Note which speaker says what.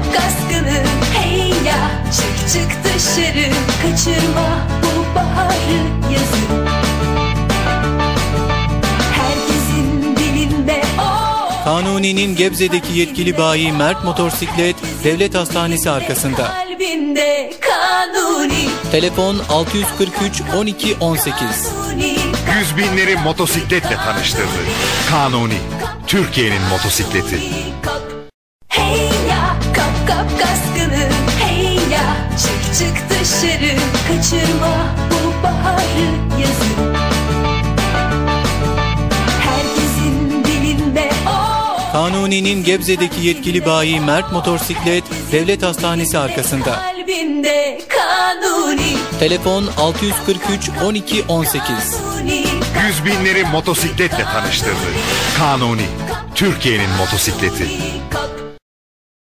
Speaker 1: kaskını, hey ya, çık çık dışarı, kaçırma bu baharı, yazın. Herkesin dilinde o.
Speaker 2: Kanuni'nin Gebze'deki yetkili bayi Mert Motosiklet Devlet Hastanesi arkasında.
Speaker 1: Kalbinde Kanuni.
Speaker 2: Telefon 643 12 18.
Speaker 3: Yüz binleri motosikletle tanıştırdı. Kanuni, Türkiye'nin motosikleti.
Speaker 1: Hey ya, kap kap kaskını, hey ya, çık çık dışarı, kaçırma bu baharı, yazın. Herkesin dilinde o.
Speaker 2: Kanuni'nin Gebze'deki yetkili bayi Mert Motosiklet Devlet Hastanesi arkasında.
Speaker 1: Kalbinde Kanuni.
Speaker 2: Telefon 643 12 18.
Speaker 3: Yüz binleri motosikletle tanıştırdı. Kanuni, Türkiye'nin motosikleti.